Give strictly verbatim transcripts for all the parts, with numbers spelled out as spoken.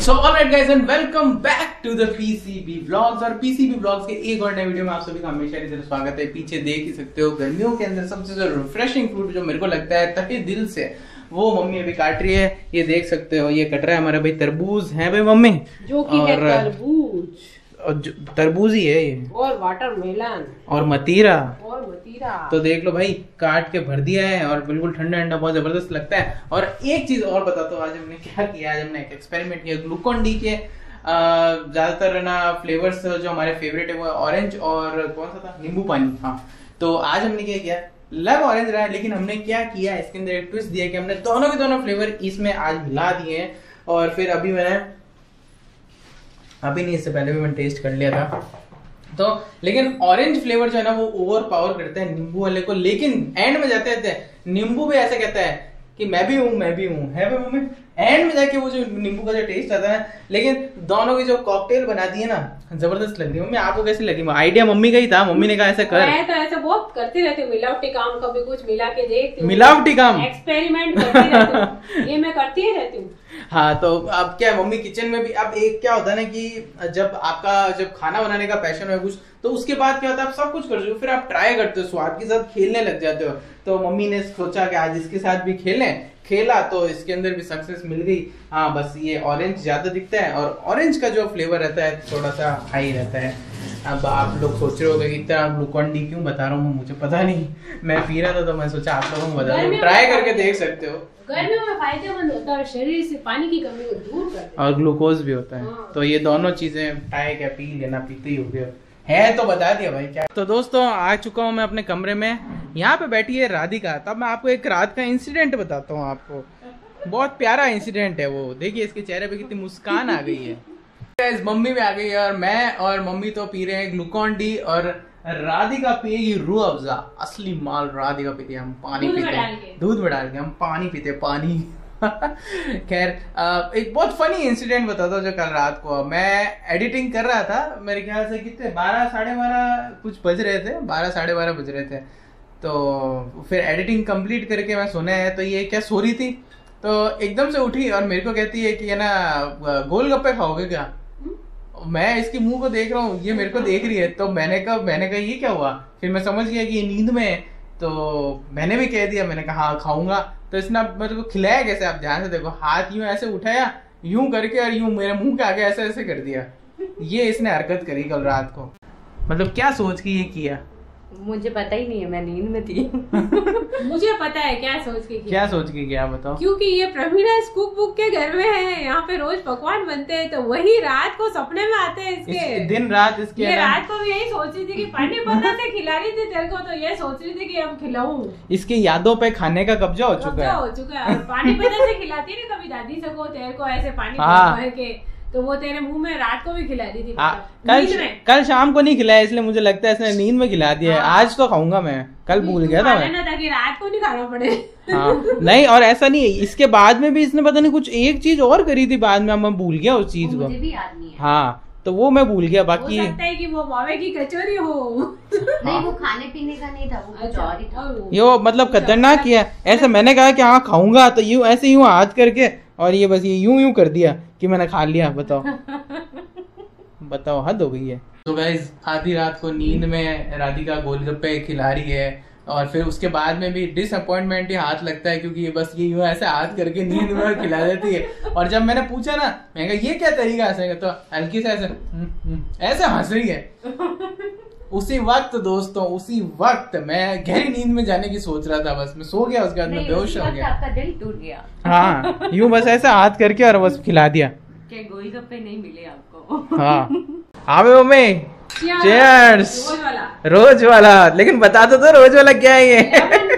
So alright guys and welcome back to the P C B Vlogs और P C B Vlogs के एक और नए video में आप सभी का हमेशा की तरह स्वागत है। पीछे देख ही सकते हो गर्मियों के अंदर सबसे जो रिफ्रेशिंग फ्रूट जो मेरे को लगता है तहे दिल से वो मम्मी अभी काट रही है। ये देख सकते हो ये कट रहा है हमारा भाई तरबूज है भाई मम्मी, जो कि है तरबूज और तरबूज ही है ये और वाटरमेलन और मतीरा और मतीरा। तो देख लो भाई काट के भर दिया है और बिल्कुल ठंडा ठंडा बहुत जबरदस्त लगता है। और एक चीज और बताता हूँ आज हमने क्या किया। आज हमने एक एक्सपेरिमेंट किया ग्लूकॉन डी के ज्यादातर ना फ्लेवर्स जो हमारे फेवरेट है वो ऑरेंज और कौन सा था नींबू पानी। हाँ तो आज हमने क्या किया, लव ऑरेंज रहा है लेकिन हमने क्या किया इसके अंदर एक ट्विस्ट दिया कि हमने दोनों के दोनों फ्लेवर इसमें आज मिला दिए हैं। और फिर अभी मैंने अभी नहीं इससे पहले भी मैंने टेस्ट कर लिया था तो, लेकिन ऑरेंज फ्लेवर जो है ना वो ओवर पावर करता है नींबू वाले को। लेकिन एंड में जाते जाते नींबू भी ऐसा कहता है कि मैं भी हूँ मैं भी हूँ है भाई मम्मी। एंड में जाके वो जो नींबू का जो टेस्ट आता है, लेकिन दोनों की जो कॉकटेल बना दी है ना जबरदस्त लग रही है। मम्मी आपको कैसी लगी? आइडिया मम्मी का ही था, मम्मी ने कहा ऐसा कर। मैं तो ऐसा बहुत करती रहती हूँ, मिलावटी काम कभी कुछ मिला के देखती हूँ, मिलावटी काम एक्सपेरिमेंट करती रहती हूँ, ये मैं करती ही रहती हूँ। हाँ तो अब क्या है मम्मी किचन में भी अब एक क्या होता है ना कि जब आपका जब खाना बनाने का पैशन है कुछ तो उसके बाद क्या होता है आप सब कुछ करते हो, फिर आप ट्राई करते हो, स्वाद के साथ खेलने लग जाते हो। तो मम्मी ने सोचा कि आज इसके साथ भी खेलें, खेला तो इसके अंदर भी सक्सेस मिल गई। हाँ बस ये ऑरेंज ज्यादा दिखता है और ऑरेंज का जो फ्लेवर रहता है थोड़ा सा हाई रहता है। अब आप लोग सोच रहे होंगे कि इतना ग्लूकॉन डी क्यों बता रहा हूँ, मुझे पता नहीं, मैं पी रहा था तो मैं सोचा आप लोगों को बता दूं, ट्राई करके देख सकते हो। गर्मियों में फायदेमंद होता है, शरीर से पानी की कमी को दूर करता है और ग्लूकोज भी होता है। हाँ। तो ये दोनों चीजें ट्राई क्या पी लेना, पीते ही हो गया है तो बता दिया भाई क्या। तो दोस्तों आ चुका हूँ मैं अपने कमरे में, यहाँ पे बैठी है राधिका। तब मैं आपको एक रात का इंसिडेंट बताता हूँ आपको, बहुत प्यारा इंसिडेंट है वो। देखिए इसके चेहरे पे कितनी मुस्कान आ गई है। मम्मी भी आ गई है और मैं और मम्मी तो पी रहे हैं ग्लूकॉन डी और राधिका पिएगी रूह अफ़ज़ा। असली माल राधिका पीती है, हम पानी पीते हैं, दूध में डाल के हम पानी पीते हैं, पानी। खैर एक बहुत फनी इंसिडेंट बताता हूँ जो कल रात को मैं एडिटिंग कर रहा था। मेरे ख्याल से कितने बारह साढ़े बारह कुछ बज रहे थे, बारह साढ़े बारह बज रहे थे। तो फिर एडिटिंग कंप्लीट करके मैं सोने आया तो ये क्या सो रही थी तो एकदम से उठी और मेरे को कहती है कि ये ना गोलगप्पे खाओगे क्या? मैं इसके मुंह को देख रहा हूँ, ये मेरे को देख रही है। तो मैंने कहा मैंने कहा ये क्या हुआ? फिर मैं समझ गया कि ये नींद में है तो मैंने भी कह दिया, मैंने कहा हाँ खाऊंगा। तो इसने मेरे को खिलाया कैसे आप ध्यान से देखो, हाथ यूं ऐसे उठाया यूं करके और यूं मेरे मुंह के आगे ऐसे ऐसे कर दिया। ये इसने हरकत करी कल रात को। मतलब क्या सोच के ये किया मुझे पता ही नहीं है, मैं नींद में थी। मुझे पता है क्या सोच के किया। क्या सोच के किया बताओ? क्योंकि ये प्रवीणा कुक बुक के घर में है, यहाँ पे रोज पकवान बनते हैं तो वही रात को सपने में आते हैं इसके। इस दिन रात इसके ये रात को भी यही सोच रही थी कि पानी पता से खिला रही थी तेरे को, तो ये सोच रही थी कि अब खिलाऊं। इसकी यादों पे खाने का कब्जा हो चुका है, हो चुका है। पानी पता से खिलाती ना कभी दादी सको तेरे को ऐसे पानी भर के, तो वो तेरे मुंह में रात को भी खिला दी थी। कल कल शाम को नहीं खिलाया इसलिए मुझे लगता है इसने नींद में खिला दिया है। आज तो खाऊंगा मैं, कल भूल गया था मैं, ताकि रात को नहीं खाना पड़े। हाँ नहीं और ऐसा नहीं है, इसके बाद में भी इसने पता नहीं कुछ एक चीज और करी थी बाद में, मैं भूल गया उस चीज को। मुझे भी याद नहीं है। हाँ तो वो मैं भूल गया। बाकी हो सकता है कि वो मावे की कचौरी हो। नहीं वो खाने पीने का नहीं था, वो कुछ और ही था। ये वो मतलब खतरनाक किया ऐसे। मैंने कहा कि हाँ खाऊंगा तो यूं ऐसे यूं हाथ करके और ये बस ये यूं यूं कर दिया कि मैंने खा लिया। बताओ बताओ हद हो गई है। तो गाइस आधी रात को नींद में राधिका गोलगप्पे खिला रही है और फिर उसके बाद में भी डिसअपॉइंटमेंट ही हाथ लगता है क्योंकि ये बस ये यूं ऐसे हाथ करके नींद में खिला देती है। और जब मैंने पूछा ना मैं कहा ये क्या तरीका है तो हल्की से ऐसे ऐसे हंस रही है। उसी वक्त दोस्तों उसी वक्त मैं गहरी नींद में जाने की सोच रहा था, बस मैं सो गया। उसके बाद मैं बेहोश हो गया, आपका दिल टूट गया। हाँ यूं बस ऐसे हाथ करके और बस खिला दिया। क्या गोलगप्पे नहीं मिले आपको? हाँ आवे मम्मी चीयर्स। रोज वाला रोज वाला लेकिन बता दो तो रोज वाला क्या है ये?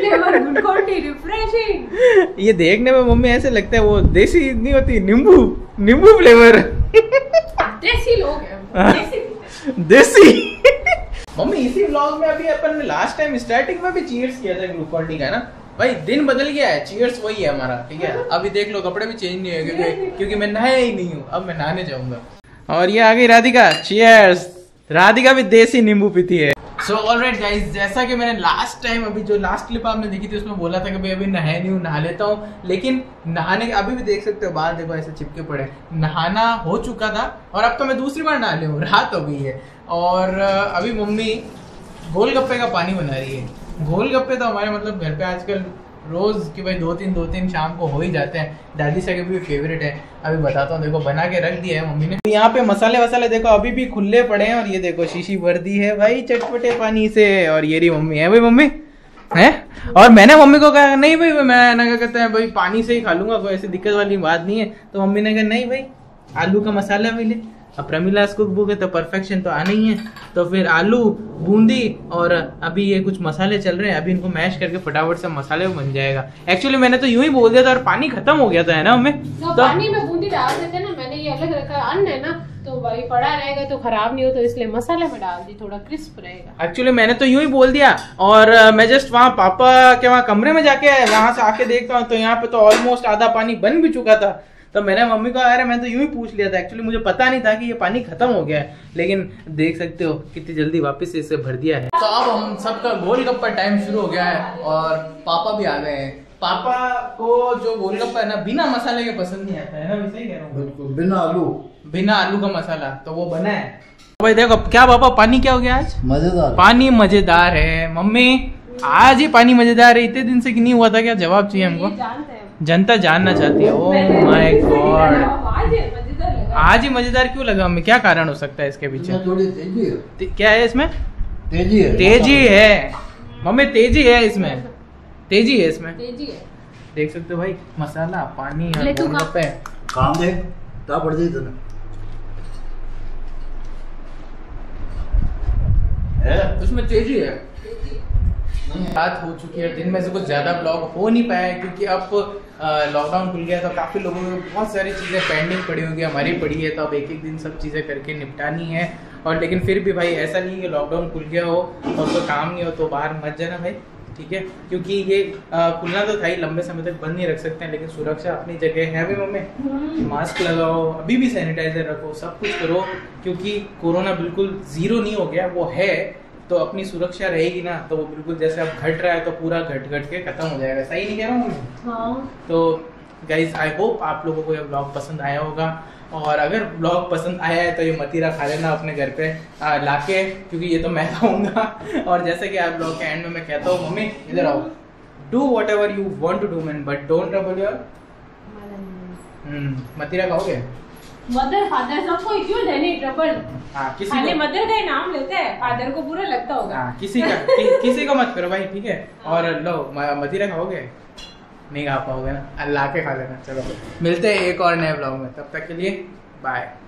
रिफ्रेशिंग। ये देखने में मम्मी ऐसे लगता है वो देसी नहीं होती, नींबू नींबू फ्लेवर। देसी लोग हैं, देसी देसी। मम्मी इसी व्लॉग में अभी अपन ने लास्ट टाइम स्टार्टिंग में भी चीयर्स किया था ग्लूकॉन डी का ना भाई। दिन बदल गया है, चीयर्स वही है हमारा, ठीक है। अभी देख लो कपड़े भी चेंज नहीं हुए क्योंकि क्योंकि मैं नहाया ही नहीं हूँ, अब मैं नहाने जाऊंगा। और ये आ गई राधिका, चीयर्स। राधिका भी देसी नींबू पीती है। सो ऑलराइट गाइस, जैसा कि मैंने लास्ट टाइम अभी जो लास्ट क्लिप आपने देखी थी उसमें बोला था कि भाई अभी नहाए नहीं हूँ, नहा लेता हूँ, लेकिन नहाने अभी भी देख सकते हो बाल देखो ऐसे चिपके पड़े। नहाना हो चुका था और अब तो मैं दूसरी बार नहा ली हूँ, रात हो गई है। और अभी मम्मी गोलगप्पे का पानी बना रही है। गोलगप्पे तो हमारे मतलब घर पे आजकल रोज कि भाई दो तीन दो तीन शाम को हो ही जाते हैं। दादी से भी फेवरेट है। अभी बताता हूँ, देखो बना के रख दिया है मम्मी ने। यहाँ पे मसाले वसाले देखो अभी भी खुले पड़े हैं और ये देखो शीशी भर दी है भाई चटपटे पानी से। और ये रही मम्मी है भाई, मम्मी है। और मैंने मम्मी को कहा नहीं भाई मैं ना क्या कहते हैं भाई पानी से ही खा लूंगा, कोई ऐसी दिक्कत वाली बात नहीं है। तो मम्मी ने कहा नहीं भाई आलू का मसाला भी ले। अब प्रमिलास कुक बुक है तो परफेक्शन तो आना ही है। तो फिर आलू बूंदी और अभी ये कुछ मसाले चल रहे हैं, अभी इनको मैश करके फटाफट से मसाले बन जाएगा। एक्चुअली मैंने तो यूं ही बोल दिया था और पानी खत्म हो गया था, है ना मम्मी? तो, तो पानी में बूंदी डाल देते ना, मैंने ये अलग रखा है। अन्न है ना तो भाई पड़ा रहेगा तो खराब नहीं हो, तो इसलिए मसाले में डाल दी, थोड़ा क्रिस्प रहेगा। एक्चुअली मैंने तो यूं ही बोल दिया और मैं जस्ट वहाँ पापा के वहाँ कमरे में जाके वहां से आके देखता हूँ तो यहाँ पे तो ऑलमोस्ट आधा पानी बन भी चुका था। तो मैंने मम्मी को अरे मैं तो यूं ही पूछ लिया था, एक्चुअली मुझे पता नहीं था कि ये पानी खत्म हो गया है। लेकिन देख सकते हो कितनी जल्दी वापस से इसे भर दिया है। तो अब हम सबका गोलगप्पा टाइम शुरू हो गया है और पापा भी आ गए हैं। पापा को जो गोलगप्पा है ना बिना मसाले के पसंद नहीं आता है ना, वैसे ही कह रहा हूँ। बिल्कुल बिना आलू बिना आलू का मसाला तो वो बना है। भाई देखो क्या पापा पानी क्या हो गया आज? मजेदार पानी मजेदार है। मम्मी आज ही पानी मजेदार है, इतने दिन से नहीं हुआ था क्या? जवाब चाहिए हमको, जानते हैं जनता जानना चाहती है। ओह माय गॉड, आज ये मजेदार लगा। आज ही मजेदार क्यों लगा हमें? क्या कारण हो सकता है इसके पीछे? इसमें थोड़ी तेजी है। ते- क्या है इसमें? तेजी है तेजी है मम्मी, तेजी है इसमें, तेजी है इसमें। तेजी है। देख सकते हो भाई मसाला पानी और ले तू खा। गोलगप्पे। काम दे ता पड़ जाई तने है उसमें तेजी है। रात हो चुकी है, दिन में से कुछ ज्यादा ब्लॉग हो नहीं पाया क्योंकि अब लॉकडाउन खुल गया तो काफी लोगों में बहुत सारी चीजें पेंडिंग पड़ी होंगी, हमारी पड़ी है। तो अब एक एक दिन सब चीजें करके निपटानी है। और लेकिन फिर भी भाई ऐसा नहीं कि लॉकडाउन खुल गया हो और कोई काम नहीं हो तो बाहर मत जाना भाई, ठीक है? क्योंकि ये आ, खुलना तो था ही, लंबे समय तक बंद नहीं रख सकते हैं, लेकिन सुरक्षा अपनी जगह है भी मम्मी। मास्क लगाओ, अभी भी सैनिटाइजर रखो, सब कुछ करो क्योंकि कोरोना बिल्कुल जीरो नहीं हो गया, वो है तो अपनी सुरक्षा रहेगी ना तो वो बिल्कुल जैसे अब घट रहा है तो पूरा घट घट के खत्म हो जाएगा। सही नहीं कह रहा हूँ? हाँ। तो गाइज आई होप आप लोगों को ये ब्लॉग पसंद आया होगा और अगर ब्लॉग पसंद आया है तो ये मतीरा खा लेना अपने घर पे आ, लाके, क्योंकि ये तो मैं खाऊंगा। और जैसे कि आप ब्लॉग के एंड में मैं कहता हूँ मम्मी इधर आओ, do whatever you want to do man but don't trouble your मतीरा। खाओगे? मदर फादर सबको क्यों देने ट्रबल? हाँ किसी खाली को, मदर का ही नाम लेते हैं, फादर को बुरा लगता होगा। हाँ किसी का कि, किसी को मत करो भाई, ठीक है? और लो म- मतीरा खाओगे? नहीं खा पाओगे ना, अल्लाह के खा लेना। चलो मिलते हैं एक और नए ब्लॉग में, तब तक के लिए बाय।